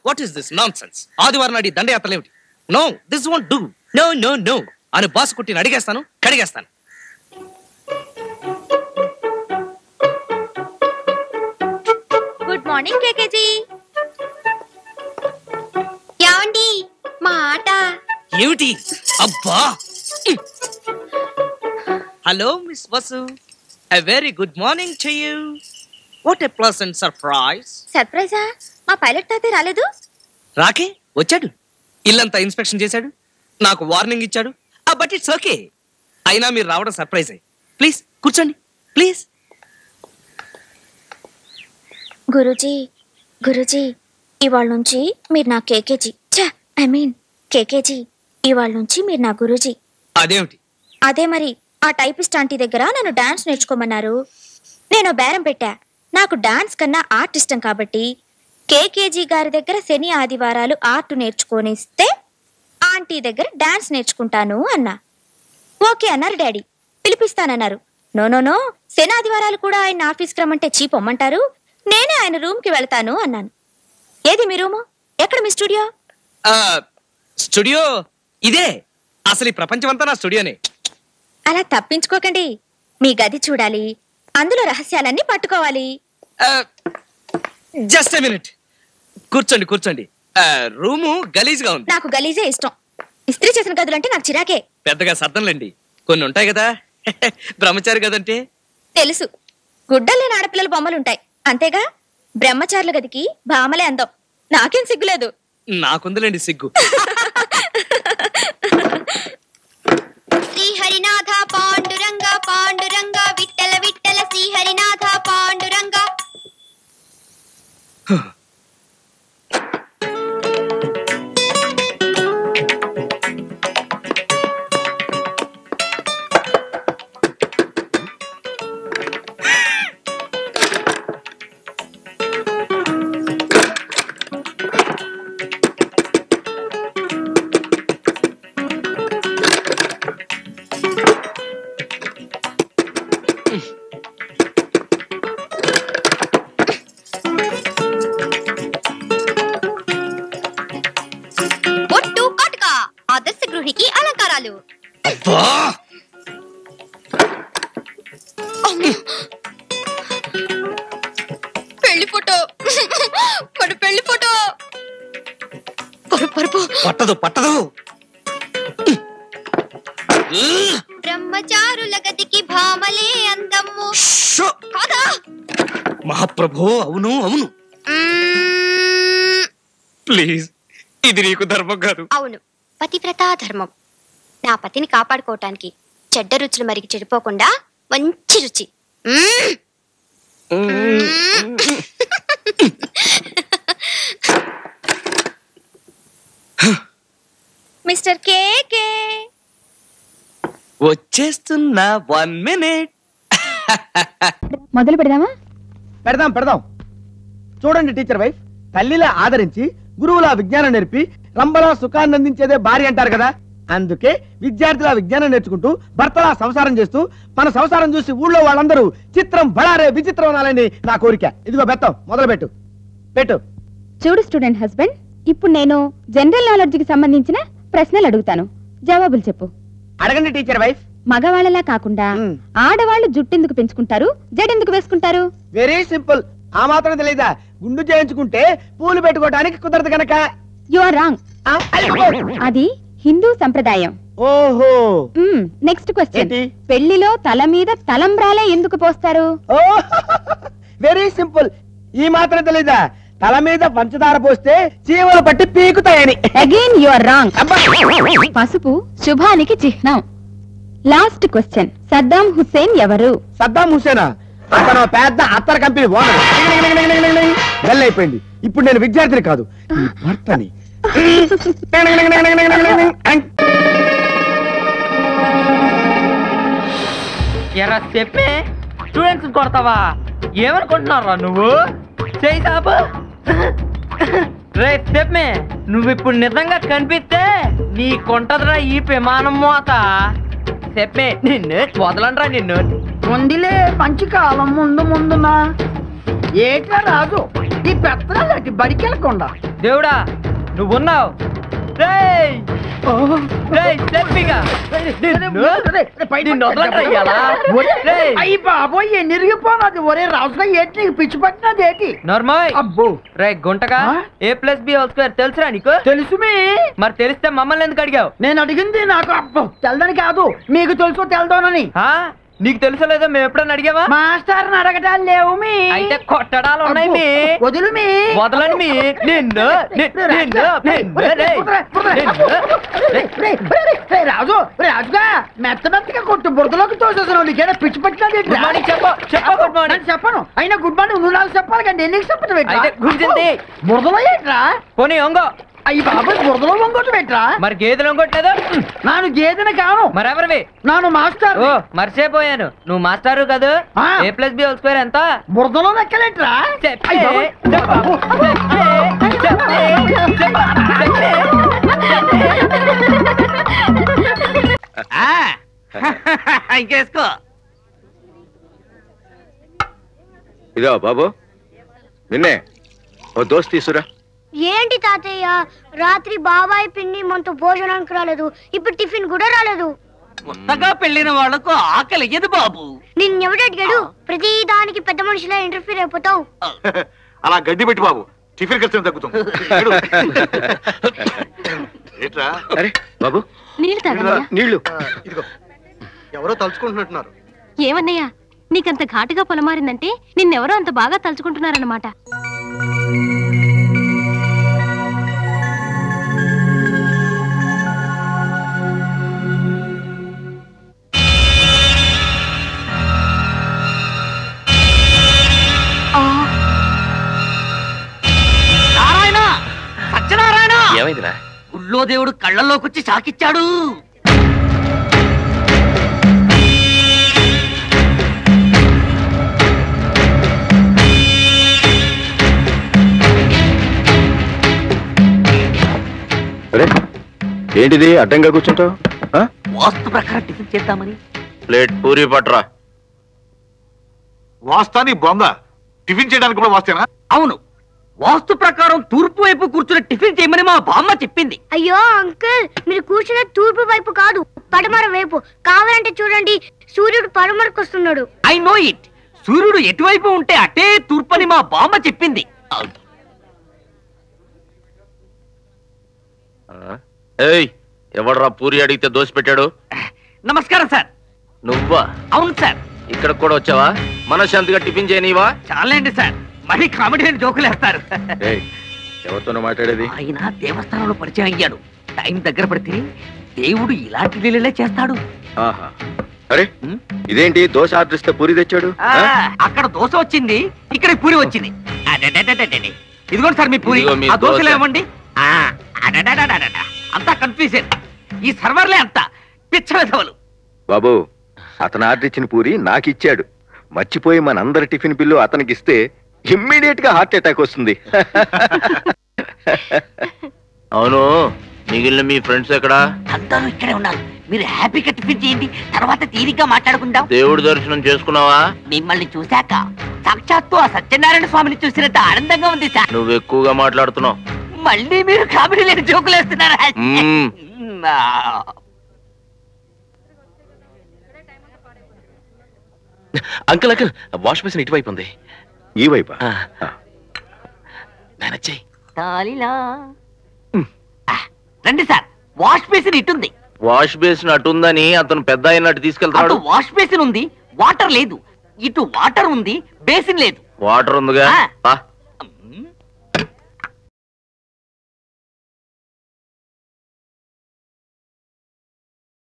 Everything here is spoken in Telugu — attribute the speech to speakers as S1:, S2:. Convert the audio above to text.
S1: What is this nonsense? ఆదివారం నాడు దండయాత్రలేమిటి? No, this won't do. No no no అని బాస్ కుట్టిని అడిగేస్తాను, కడిగేస్తాను.
S2: Good morning KKG. ఏమండి మా ఆట
S1: ఏమిటి? అబ్బా! Hello miss Vasu, a very good morning to you. What a pleasant surprise.
S2: సర్ప్రైజా? మా పైలట్ తాతే రాలేదు?
S1: రాకే వచ్చాడు, ఇల్లంతా ఇన్స్పెక్షన్ చేశాడు, నాకు వార్నింగ్ ఇచ్చాడు. But it's okay. అయినా మీరు రావడం సర్ప్రైజ్. ప్లీజ్ కూర్చోండి, ప్లీజ్.
S2: గురూజీ, గురూజీ, ఇవాళ నుంచి మీరు నా కేకేజీ. కేకేజీ, ఇవాళ నుంచి మీరు నా గురూజీ.
S1: అదేమిటి?
S2: అదే మరి, ఆ టైపిస్ట్ ఆంటీ దగ్గర నన్ను డాన్స్ నేర్చుకోమన్నారు. నేను బేరం పెట్టా. నాకు డాన్స్ కన్నా ఆర్ట్ ఇష్టం కాబట్టి కేకేజీ గారి దగ్గర శని ఆదివారాలు ఆర్ట్ నేర్చుకొనిస్తే ఆంటీ దగ్గర డాన్స్ నేర్చుకుంటాను అన్నా. ఓకే అన్నారు డాడీ. పిలిపిస్తానన్నారు. నో నో నో, శని ఆదివారాలు కూడా ఆయన ఆఫీస్కి రమ్మంటే చీపొమ్మంటారు, నేనే ఆయన రూమ్కి వెళ్తాను అన్నాను. ఏది మీ రూము? ఎక్కడ మీ స్టూడియో?
S1: స్టూడియో ఇదే. అసలు ఈ ప్రపంచం అంతా నా స్టూడియోనే.
S2: అలా తప్పించుకోకండి. మీ గది చూడాలి, అందులో రహస్యాలన్నీ పట్టుకోవాలి.
S1: Just a minute. కూర్చోండి కూర్చోండి. రూము గలీజ్గా ఉంది.
S2: నాకు గలీజే ఇష్టం. ఇస్త్రీ చేసిన గదులంటే నాకు చిరాకే.
S1: పెద్దగా సర్దంలేండి, కొన్ని ఉంటాయి కదా. బ్రహ్మచారి గదంటే
S2: తెలుసు. గుడ్డలేని ఆడపిల్లల బొమ్మలుంటాయి అంతేగా. బ్రహ్మచారుల గదికి భామలే అందం. నాకేం సిగ్గులేదు.
S1: నాకుందిలేండి సిగ్గు.
S2: శ్రీహరినాథ పాండురంగ పాండురంగ విట్టల విట్టల శ్రీహరినాథ పాండురంగ. ఆదర్శ గృహికి అలంకారాలు. పెళ్లి ఫోటో, మన పెళ్లి ఫోటో.
S1: పట్టదు పట్టదు.
S2: బ్రహ్మచారుల గదికి భామలే అందము కాదా?
S1: మహాప్రభు, అవును అవును. ప్లీజ్, ఇది నీకు ధర్మం కాదు.
S2: అవును, పతివ్రతా ధర్మం. నా పతిని కాపాడుకోవటానికి చెడ్డ రుచులు మరికి చెడిపోకుండా మంచి రుచి. మిస్టర్ కేకే
S1: వచ్చేస్తున్నా. 1 minute.
S3: మొదలు పెడదామా?
S4: పెడదాం పెడదాం. చూడండి టీచర్ వైఫ్, తల్లిలా ఆదరించి గురువులా విజ్ఞానం నేర్పి రంబలా సుఖాన్ని అందించేదే భార్య అంటారు కదా. అందుకే విద్యార్థుల విజ్ఞానం నేర్చుకుంటూ భర్తలా సంసారం చేస్తూ మన సంసారం చూసి ఊళ్ళో వాళ్ళందరూ చిత్రం బడారే విచిత్రం అనాలని నా కోరిక. ఇదిగో బెత్తం, మొదలు పెట్టు పెట్టు.
S3: చూడు స్టూడెంట్ హస్బెండ్, ఇప్పుడు నేను జనరల్ నాలెడ్జ్కి సంబంధించిన ప్రశ్నలు అడుగుతాను, జవాబులు చెప్పు.
S4: అడగండి టీచర్ వైఫ్.
S3: మగవాళ్ళలా కాకుండా ఆడవాళ్ళు జుట్టెందుకు పెంచుకుంటారు, జడెందుకు వేసుకుంటారు?
S4: Very simple. ఆ మాత్రం తెలీదా? గుండు చేయించుకుంటే పూలు పెట్టుకోవడానికి కుదరదు గనక.
S3: You are wrong. అది హిందూ సంప్రదాయం.
S4: ఓహో.
S3: Next question. పెళ్లిలో తల మీద తలంబ్రాలే ఎందుకు పోస్తారు?
S4: Very simple. ఈ మాత్రం తెలీదా? తల మీద పంచదార పోస్తే చీమలు పట్టి పీకుతాయని.
S3: Again you are wrong. పసుపు శుభానికి చిహ్నం. Last question. సద్దాం హుస్సేన్ ఎవరు?
S4: సద్దాం హుస్సేనా? అతను పెద్ద అత్తర్ కంపెనీ ఓనర్. బెల్ అయిపోయింది. ఇప్పుడు నేను విద్యార్థిని కాదు, భర్తని.
S5: ఎరా చెప్పే, స్టూడెంట్స్ కొడతావా? ఏమనుకుంటున్నారా నువ్వు? చేయి సాబు. రేపు చెప్పే, నువ్వు ఇప్పుడు నిజంగా కనిపిస్తే నీ కొంటదిరా ఈ విమానం మోత. చెప్పే, నిన్ను వదలండ్రా నిన్ను.
S6: ముందులే మంచి కాలం ముందు ముందునా ఏట్లా రాజు ఈ పెత్తనాలటి బడికెళ్ళకుండా
S5: దేవుడా నువ్వున్నావు.
S6: అయ్యి బాబోయ్ ఎన్నిరిగిపోనది. ఒరే రాజుగా ఏంటి నీకు పిచ్చి పట్టినది ఏంటి?
S5: నార్మల్
S6: అబ్బో
S5: రే గుంటగా A+B² తెలుసురా నీకు?
S6: తెలుసు మీ.
S5: మరి తెలిస్తే మమ్మల్ని ఎందుకు అడిగావు?
S6: నేను అడిగింది నాకు అబ్బో తెల్దని కాదు, మీకు తెలుసో తెల్దోనని.
S5: నీకు తెలుసో లేదో మేము ఎప్పుడన్నా అడిగావా?
S6: మాస్టర్ని అడగటాలు లేవు మీ.
S5: అయితే కొట్టడాలు ఉన్నాయి మీ.
S6: వదులు మీ.
S5: వదలని మీ. నిన్ను
S6: రాజు రాజుగా మెత్త మెత్తగా కొట్టు బురదలోకి తోసేసాను. నీకేనా పిచ్చి పట్టినది? చెప్పను. అయినా గుడ్ మార్నింగ్ నువ్వు నాకు చెప్పాలి కానీ నేను చెప్పడం
S5: గుంజింది
S6: బురదలో ఏంట్రా?
S5: పోనీ ఒంగో.
S6: అయ్యి బాబాయ్ బురదలో వంగొట్టు పెట్టరా?
S5: మరి గేదెలు వంగొట్టలేదు?
S6: నాను గేదెని కాను.
S5: మరెవరివి?
S6: నాను మాస్టర్.
S5: ఓ మర్చిపోయాను, నువ్వు మాస్టారు కదా. A+B² ఎంత?
S6: బురదలో లెక్కలేట్రా?
S1: ఇంకేసుకో.
S7: ఇదో బాబు నిన్నే ఓ దోస్త్ తీసురా.
S8: ఏంటి తాతయ్య, రాత్రి బాబాయ్ పిన్ని మనతో భోజనానికి రాలేదు, ఇప్పుడు టిఫిన్ కూడా రాలేదు.
S1: కొత్తగా పెళ్లిన వాళ్లకు ఆకలి ఎదు బాబు.
S8: నిన్నెవడు అడిగాడు? ప్రతి దానికి పెద్ద మనిషిలా ఇంటర్ఫీర్ అయిపోతావు.
S7: అలా గడ్డి పెట్టి బాబు, టిఫిన్ ఖర్చు తగ్గుతుంది. అరే బాబు నీళ్లు
S9: ఇదిగో. ఎవరో తలుచుకుంటున్నట్టున్నారు.
S8: ఏమన్నయ్యా, నీకంత ఘాటుగా పొలమారిందంటే నిన్నెవరో అంత బాగా తలుచుకుంటున్నారన్నమాట.
S7: ఏమైందిరా?
S1: గుళ్ళో దేవుడు కళ్ళల్లోకొచ్చి షాకిచ్చాడు.
S7: ఏంటిది అడ్డంగా కూర్చుంటావు?
S1: వాస్తు ప్రకారం టిఫిన్ చేద్దామని.
S7: ప్లేట్ పూరి పట్రా. వాస్తాని బొంద టిఫిన్ చేయడానికి కూడా వాస్తేనా?
S1: అవును, వాస్తు ప్రకారం తూర్పు వైపు కూర్చుని టిఫిన్ చేయమని మా బామ్మ చెప్పింది.
S8: అయ్యో అంకుల్, మీరు కూర్చున్న తూర్పు వైపు కాదు, పడమర వైపు. కావాలంటే చూడండి, సూర్యుడు పడమరకు వస్తున్నాడు.
S1: I know it. సూర్యుడు ఎటువైపు ఉంటే అటే తూర్పని మా బామ్మ చెప్పింది.
S7: ఎవడరా పూరి అడిగితే దోశ పెట్టాడు?
S1: నమస్కారం సార్.
S7: నువ్వా?
S1: అవును సార్.
S7: ఇక్కడ కూడా వచ్చావా? మనశ్శాంతిగా టిఫిన్ చేయనివా?
S1: చాలండి సార్, మరీ కామెడీ అని జోకులు వేస్తారు.
S7: ఎవరితోనో మాట్లాడేది?
S1: ఆయన దేవస్థానంలో పరిచయం అయ్యాడు. టైం దగ్గర పడితే దేవుడు ఇలాంటి లీలలే చేస్తాడు.
S7: అరే ఇదేంటి దోశ ఆర్డర్ ఇస్తే పూరి తెచ్చాడు?
S1: అక్కడ దోశ వచ్చింది, ఇక్కడ పూరి వచ్చింది. ఇదిగోండి సార్ మీ పూరి. ఆ దోశలు ఏమండి? అంతా కన్ఫ్యూజన్. ఈ సర్వర్లే అంతా పిచ్చ వెధవలు.
S7: బాబు అతను ఆర్డర్ ఇచ్చిన పూరి నాకు ఇచ్చాడు. మర్చిపోయి మనందరి టిఫిన్ బిల్లు అతనికి ఇస్తే ఇమ్మీడియట్ గా హార్ట్ అటాక్ వస్తుంది. అవును, మిగిలిన మీ ఫ్రెండ్స్ ఎక్కడా?
S1: అందరూ ఇక్కడే ఉన్నారు. మీరు హ్యాపీగా టిఫిన్ చేయండి, తర్వాత తీరిగ్గా మాట్లాడుకుందాం.
S7: దేవుడి దర్శనం చేసుకున్నావా?
S1: మిమ్మల్ని చూశాక సాక్షాత్తు ఆ సత్యనారాయణ స్వామిని చూసినంత ఆనందంగా ఉంది సార్.
S7: నువ్వు ఎక్కువగా మాట్లాడుతున్నావు.
S1: మళ్ళీ మీరు కామెడీ లేని జోకులు వేస్తున్నారా?
S7: అంకుల్ అంకుల్, వాష్ బేసిన్ ఇటువైపు ఉంది. ఈ వైపా?
S1: రండి సార్, వాష్ బేసిన్ ఇటుంది.
S7: వాష్ బేసిన్ అటుందని అతను పెద్ద అయినట్టు తీసుకెళ్తాడు.
S1: వాష్ బేసిన్ ఉంది, వాటర్ లేదు. ఇటు వాటర్ ఉంది, బేసిన్ లేదు.
S7: వాటర్ ఉందిగా.